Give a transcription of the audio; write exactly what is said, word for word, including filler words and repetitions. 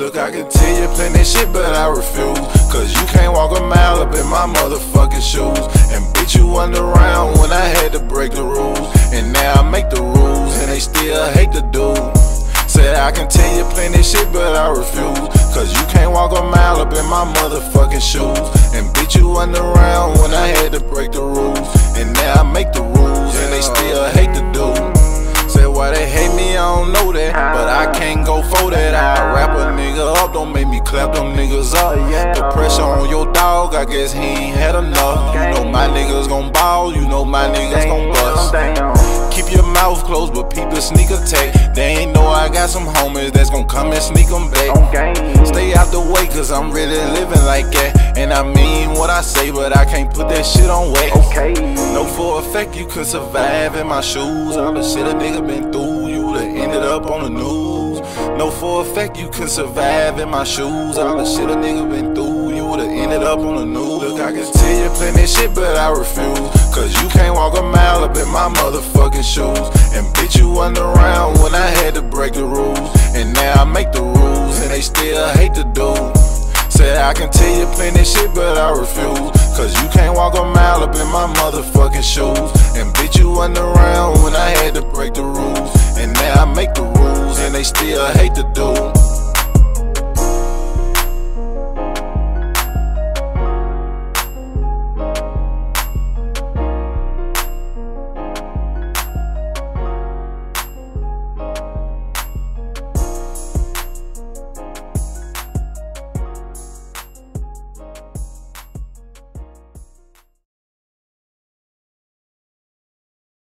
Look, I can tell you plenty shit, but I refuse. Cause you can't walk a mile up in my motherfucking shoes. And bitch, you wasn't around when I had to break the rules. And now I make the rules, and they still hate the dude. Said I can tell you plenty shit, but I refuse. Cause you can't walk a mile up in my motherfucking shoes. And bitch, you wasn't around when I had to break the rules. And now I make the rules, and they still hate the dude. Said why they hate me, I don't know that, but I can't go for that. I rap a nigga up, don't make me clap them niggas up. The pressure on your dog, I guess he ain't had enough. You know my niggas gon' ball, you know my niggas gon' bust. Keep your mouth closed, but people sneak attack. They ain't know I got some homies that's gon' come and sneak them back. Stay out the way, cause I'm really living like that. And I mean what I say, but I can't put that shit on wax. Know for a fact you could survive in my shoes. All the shit a nigga been through, you would've ended up on the news. Know for a fact you can survive in my shoes. All the shit a nigga been through, you would've ended up on the news. Look, I can tell you plenty shit, but I refuse. Cause you can't walk a mile up in my motherfucking shoes. And bitch, you wasn't around when I had to break the rules. And now I make the rules, and they still hate the dude. Said I can tell you plenty shit, but I refuse. Cause you can't walk a mile up in my motherfucking shoes. And bitch, you wasn't around when I had to break the rules. And now I make the rules, and they still hate the dude.